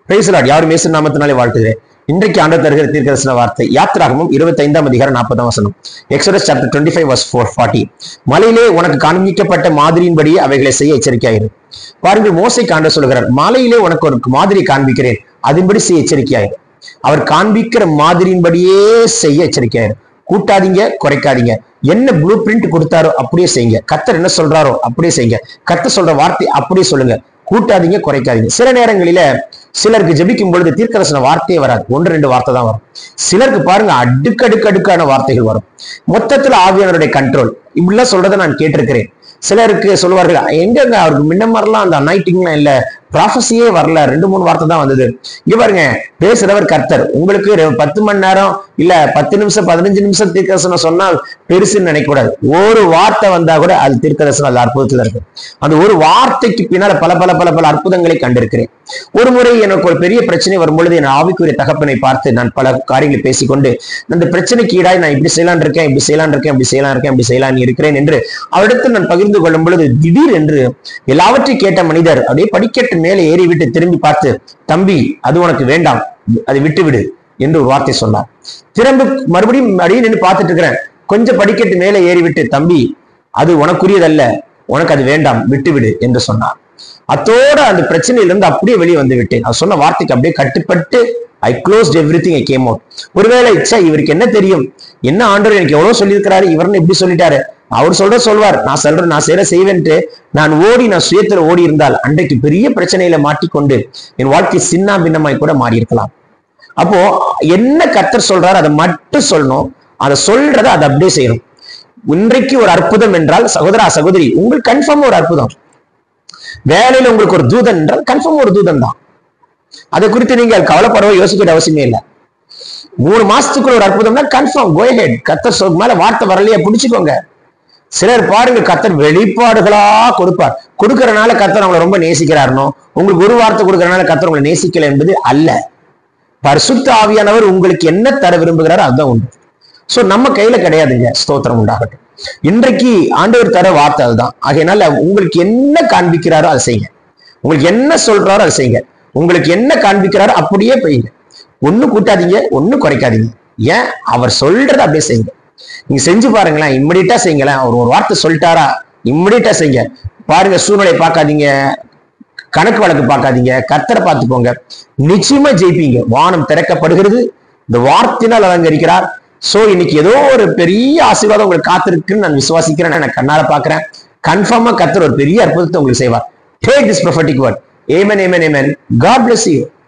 Price Lord. யாரும் இயேசு நாமத்தினாலே வாழ்த்துகிறேன். இன்றைக்கு ஆண்டவர் தருகிற தீர்க்கதரிசன வார்த்தை யாத்திராகமம் 25ஆம் அதிகாரம் 40ஆம் வசனம். Exodus chapter 25 verse 440. மலையிலே உனக்கு காண்பிக்கப்பட்ட மாதிரியின்படி அவைகளை செய்ய எச்சரிக்கையாயிரு. பாருங்கள், மோசேக்கு ஆண்டவர் சொல்கிறார், மலையிலே உனக்கு ஒரு மாதிரி காண்பிக்கிறேன், அதன்படி செய்ய எச்சரிக்கையாயிரு. அவர் காண்பிக்கிற மாதிரியின்படியே செய்ய எச்சரிக்கையாயிரு. கூட்டாதீங்க, குறைக்காதீங்க. என்ன ப்ளூ பிரிண்ட் கொடுத்தாரோ அப்படியே செய்யுங்க. கர்த்தர் என்ன சொல்றாரோ அப்படியே செய்யுங்க. கர்த்தர் சொல்ற வார்த்தை அப்படியே சொல்லுங்க. கூட்டாதீங்க, குறைக்காதீங்க. சில நேரங்களில சிலருக்கு ஜெபிக்கும் பொழுது தீர்க்கதரிசன வார்த்தையே வராது, 1-2 வார்த்தை தான் வரும். சிலருக்கு பாருங்க அடுக்கடுக்கான வார்த்தைகள் வரும். மொத்தத்துல ஆவியானவருடைய கண்ட்ரோல். இப்படிலாம் சொல்றதை நான் கேட்டிருக்கிறேன். சிலருக்கு சொல்லுவார்கள், எங்கங்க அவருக்கு முன்ன மாதிரிலாம் அந்த அனாயிட்டிங்லாம் இல்ல, ப்ராஃபஸியே வரல, 2-3 வார்த்தை தான் வந்தது. இங்க பாருங்க, பேசுறவர் கர்த்தர். உங்களுக்கு 10 மணி நேரம் இல்ல 10 நிமிஷம் 15 நிமிஷம் தீர்க்கதரிசனம் சொன்னால் பெருசுன்னு நினைக்க கூடாது. ஒரு வார்த்தை வந்தா கூட அது தீர்க்கதரிசனம், அது அற்புதத்துல இருக்கு. அந்த ஒரு வார்த்தைக்கு பின்னால பல பல பல பல அற்புதங்களை கண்டிருக்கிறேன். ஒரு முறை எனக்கு ஒரு பெரிய பிரச்சனை வரும்பொழுது என் ஆவிக்குரிய தகப்பனை பார்த்து நான் பல காரியங்களை பேசிக்கொண்டு, அந்த பிரச்சனைக்கு ஈடாய் நான் இப்படி செய்யலான் இருக்கேன், இப்படி செய்யலான் இருக்கேன், இப்படி செய்யலாம் இருக்கேன், இப்படி செய்யலான் இருக்கிறேன் என்று அவரிடத்தில் நான் பகிர்ந்து கொள்ளும் பொழுது திடீர் என்று எல்லாவற்றையும் கேட்ட மனிதர் அப்படியே படிக்கட்டு மேலே ஏறி விட்டு திரும்பி பார்த்து, தம்பி அது உனக்கு வேண்டாம், அதை விட்டு விடு என்று ஒரு வார்த்தை சொன்னார். திரும்ப மறுபடியும் அடியே நின்று பார்த்துட்டு இருக்கிறேன். கொஞ்சம் படிக்கட்டு மேலே ஏறி விட்டு, தம்பி அது உனக்குரியதல்ல, உனக்கு அது வேண்டாம், விட்டு விடு என்று சொன்னார். அத்தோட அந்த பிரச்சனையிலிருந்து அப்படியே வெளியே வந்து விட்டேன். அவர் சொன்ன வார்த்தைக்கு அப்படியே கட்டுப்பட்டு I closed everything, I came out. ஒருவேளை இவருக்கு என்ன தெரியும், என்ன ஆண்டவர் எனக்கு எவ்வளவு சொல்லியிருக்கிறாரு, இவர்னு எப்படி சொல்லிட்டாரு, அவர் சொல்வார், நான் செய்வேன்ட்டு நான் சுயத்துல ஓடி இருந்தால் அன்றைக்கு பெரிய பிரச்சனையில மாட்டிக்கொண்டு என் வாழ்க்கை சின்ன பின்னமாய் கூட மாறி இருக்கலாம். அப்போ என்ன கர்த்தர் சொல்றாரு அதை மட்டும் சொல்லணும், அதை சொல்றத அதை அப்படியே செய்யணும். இன்றைக்கு ஒரு அற்புதம் என்றால் சகோதரா சகோதரி, உங்களுக்கு கன்ஃபார்ம் ஒரு அற்புதம். வேலையில உங்களுக்கு ஒரு தூதன் என்றால் கன்ஃபார்ம் ஒரு தூதன் தான். அதை குறித்து நீங்கள் கவலைப்படவோ யோசிக்கிற அவசியமே இல்லை. 3 மாசத்துக்குள்ள ஒரு அற்புதம்னா கன்ஃபார்ம், கோ ஹெட். கர்த்தர் மேல வார்த்தை வரலையா பிடிச்சுக்கோங்க. சிலர் பாருங்க, கர்த்தர் வெளிப்பாடுகளா கொடுப்பார். கொடுக்கறனால கர்த்தர் அவங்களை ரொம்ப நேசிக்கிறாருனோ, உங்களுக்கு ஒரு வார்த்தை கொடுக்கறனால கர்த்தர் உங்களை நேசிக்கல என்பது அல்ல. பரிசுத்த ஆவியானவர் உங்களுக்கு என்ன தர விரும்புகிறாரோ அதுதான் உண்டு. சோ நம்ம கையில கிடையாதுங்க. ஸ்தோத்திரம் உண்டாகட்டும். இன்றைக்கு ஆண்டவர் தர வார்த்தை அதுதான். ஆகையினால உங்களுக்கு என்ன காண்பிக்கிறாரோ அதை செய்யுங்க. உங்களுக்கு என்ன சொல்றாரோ அதை செய்யுங்க. உங்களுக்கு என்ன காண்பிக்கிறாரோ அப்படியே போய்ங்க. ஒன்னும் கூட்டாதீங்க, ஒன்னும் குறைக்காதீங்க. ஏன் அவர் சொல்றதை அப்படியே செய்யுங்க. நீங்க செஞ்சு பாருங்களேன், இம்மிடியட்டா செய்யுங்களேன். அவர் ஒரு வார்த்தை சொல்லிட்டாரா, இம்மிடியட்டா செய்யுங்க. பாருங்க, சூழ்நிலை பார்க்காதீங்க, கணக்கு வழக்கு பார்க்காதீங்க, கர்த்தரை பார்த்துக்கோங்க. நிச்சயமா ஜெயிப்பீங்க. வானம் திறக்கப்படுகிறது, இந்த வார்த்தையினால் அலங்கரிக்கிறார். சோ இன்னைக்கு ஏதோ ஒரு பெரிய ஆசீர்வாதம் உங்களுக்கு காத்திருக்குன்னு நான் விசுவாசிக்கிறேன். நான் கண்ணால பாக்குறேன். கன்ஃபார்மா கர்த்தர் ஒரு பெரிய அற்புதத்தை உங்களுக்கு செய்வார். Take this prophetic word. Amen, amen, amen. God bless you.